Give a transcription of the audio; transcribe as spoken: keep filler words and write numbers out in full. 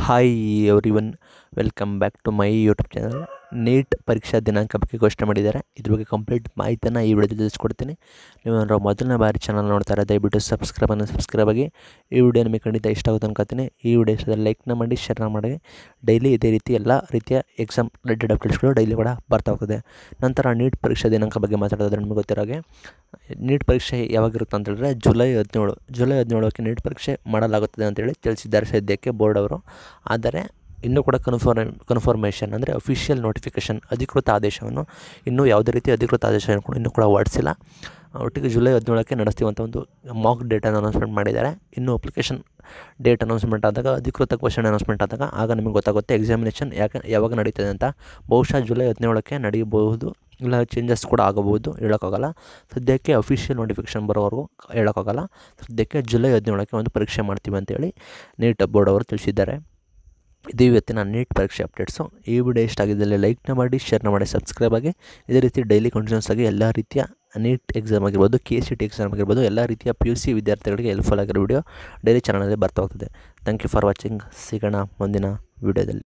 Hi everyone, welcome back to my YouTube channel. NEET ಪರೀಕ್ಷಾ ದಿನಾಂಕ ಬಗ್ಗೆ ಘೋಷಣೆ ಮಾಡಿದ್ದಾರೆ. ಇದ್ರ ಬಗ್ಗೆ ಕಂಪ್ಲೀಟ್ ಮಾಹಿತಿಯನ್ನು ಈ ವಿಡಿಯೋದಲ್ಲಿ ತಿಳಿಸ್ಕೊಡ್ತೀನಿ. ನೀವು ಏನಾದ್ರು ಮೊದಲನೇ ಬಾರಿ ಚಾನಲ್ ನೋಡ್ತಾರೆ ದಯವಿಟ್ಟು ಸಬ್ಸ್ಕ್ರೈಬನ್ನು ಸಬ್ಸ್ಕ್ರೈಬ್ ಆಗಿ. ಈ ವಿಡಿಯೋ ನಿಮಗೆ ಖಂಡಿತ ಇಷ್ಟ ಆಗುತ್ತೆ ಅನ್ಕೋತೀನಿ. ಈ ವಿಡಿಯೋ ಇಷ್ಟದಲ್ಲಿ ಲೈಕ್ನ ಮಾಡಿ, ಶೇರ್ನ ಮಾಡಿ. ಡೈಲಿ ಇದೇ ರೀತಿ ಎಲ್ಲ ರೀತಿಯ ಎಕ್ಸಾಮ್ ರಿಲೇಟೆಡ್ ಅಪ್ಡೇಟ್ಸ್ಗಳು ಡೈಲಿ ಕೂಡ ಬರ್ತಾ ಹೋಗ್ತದೆ. ನಂತರ ನೀಟ್ ಪರೀಕ್ಷಾ ದಿನಾಂಕ ಬಗ್ಗೆ ಮಾತಾಡೋದ್ರೆ ನಿಮಗೆ ಗೊತ್ತಿರೋ ಹಾಗೆ ನೀಟ್ ಪರೀಕ್ಷೆ ಯಾವಾಗಿರುತ್ತೆ ಅಂತ ಹೇಳಿದ್ರೆ ಜುಲೈ ಹದಿನೇಳು ಜುಲೈ ಹದಿನೇಳಕ್ಕೆ ನೀಟ್ ಪರೀಕ್ಷೆ ಮಾಡಲಾಗುತ್ತದೆ ಅಂತೇಳಿ ತಿಳಿಸಿದ್ದಾರೆ ಸದ್ಯಕ್ಕೆ ಬೋರ್ಡ್ ಅವರು. ಆದರೆ ಇನ್ನೂ ಕೂಡ ಕನ್ಫರ್ಮ್ ಕನ್ಫರ್ಮೇಷನ್ ಅಂದರೆ ಅಫಿಷಿಯಲ್ ನೋಟಿಫಿಕೇಷನ್, ಅಧಿಕೃತ ಆದೇಶವನ್ನು ಇನ್ನೂ ಯಾವುದೇ ರೀತಿ ಅಧಿಕೃತ ಆದೇಶವನ್ನು ಕೂಡ ಇನ್ನೂ ಕೂಡ ಹೊರಡಿಸಿಲ್ಲ. ಒಟ್ಟಿಗೆ ಜುಲೈ ಹದಿನೇಳಕ್ಕೆ ನಡೆಸ್ತೀವಿ ಅಂತ ಒಂದು ಮಾಕ್ ಡೇಟನ್ನು ಅನೌನ್ಸ್ಮೆಂಟ್ ಮಾಡಿದ್ದಾರೆ. ಇನ್ನೂ ಅಪ್ಲಿಕೇಶನ್ ಡೇಟ್ ಅನೌನ್ಸ್ಮೆಂಟ್ ಆದಾಗ, ಅಧಿಕೃತ ಕ್ವಶನ್ ಅನೌನ್ಸ್ಮೆಂಟ್ ಆದಾಗ ಆಗ ನಿಮಗೆ ಗೊತ್ತಾಗುತ್ತೆ ಎಕ್ಸಾಮಿನೇಷನ್ ಯಾಕೆ ಯಾವಾಗ ನಡೀತದೆ ಅಂತ. ಬಹುಶಃ ಜುಲೈ ಹದಿನೇಳಕ್ಕೆ ನಡೆಯಬಹುದು, ಇಲ್ಲ ಚೇಂಜಸ್ ಕೂಡ ಆಗಬಹುದು, ಹೇಳೋಕ್ಕಾಗಲ್ಲ. ಸದ್ಯಕ್ಕೆ ಅಫಿಷಿಯಲ್ ನೋಟಿಫಿಕೇಷನ್ ಬರೋವರೆಗೂ ಹೇಳೋಕ್ಕಾಗಲ್ಲ. ಸದ್ಯಕ್ಕೆ ಜುಲೈ ಹದಿನೇಳಕ್ಕೆ ಒಂದು ಪರೀಕ್ಷೆ ಮಾಡ್ತೀವಿ ಅಂತೇಳಿ ನೀಟ್ ಬೋರ್ಡ್ ಅವರು ತಿಳಿಸಿದ್ದಾರೆ. ಇದು ಇವತ್ತಿನ ನೀಟ್ ಪರೀಕ್ಷೆ ಅಪ್ಡೇಟ್ಸು. ಈ ವಿಡಿಯೋ ಇಷ್ಟ ಆಗಿದ್ದಲ್ಲಿ ಲೈಕ್ನ ಮಾಡಿ, ಶೇರ್ನ ಮಾಡಿ, ಸಬ್ಸ್ಕ್ರೈಬ್ ಆಗಿ. ಇದೇ ರೀತಿ ಡೈಲಿ ಕಂಟಿನ್ಯೂಸ್ ಆಗಿ ಎಲ್ಲ ರೀತಿಯ ನೀಟ್ ಎಕ್ಸಾಮ್ ಆಗಿರ್ಬೋದು, ಕೆ ಸಿ ಟಿ ಎಕ್ಸಾಮ್ ಆಗಿರ್ಬೋದು, ಎಲ್ಲ ರೀತಿಯ ಪಿ ಯು ಸಿ ವಿದ್ಯಾರ್ಥಿಗಳಿಗೆ ಹೆಲ್ಪ್ಫುಲ್ ಆಗಿರೋ ವಿಡಿಯೋ ಡೈಲಿ ಚಾನಲಲ್ಲಿ ಬರ್ತಾ ಹೋಗ್ತದೆ. Thank you for watching. ಸಿಗೋಣ ಮುಂದಿನ ವಿಡಿಯೋದಲ್ಲಿ.